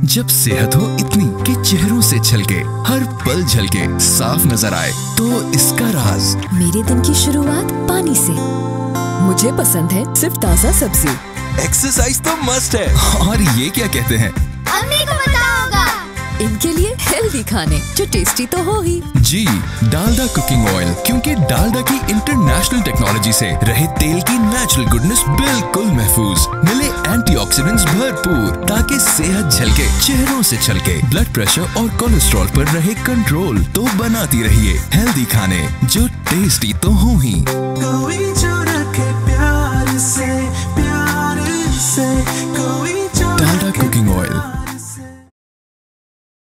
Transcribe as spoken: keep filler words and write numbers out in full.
जब सेहत हो इतनी कि चेहरों से छलके, हर पल झलके, साफ नजर आए, तो इसका राज। मेरे दिन की शुरुआत पानी से। मुझे पसंद है सिर्फ ताज़ा सब्जी। एक्सरसाइज तो मस्ट है। और ये क्या कहते हैं? अम्मी को पता होगा। इनके लिए हेल्दी खाने जो टेस्टी तो हो ही। जी, डालडा कुकिंग ऑयल, क्योंकि डालडा की इंटरनेशनल टेक्नोलॉजी से रहे तेल की नेचुरल गुडनेस बिल्कुल महफूज। मिले एंटीऑक्सीडेंट्स भरपूर ताकि सेहत झलके, चेहरों से छलके, ब्लड प्रेशर और कोलेस्ट्रॉल पर रहे कंट्रोल। तो बनाती रहिए हेल्दी खाने जो टेस्टी तो हो ही।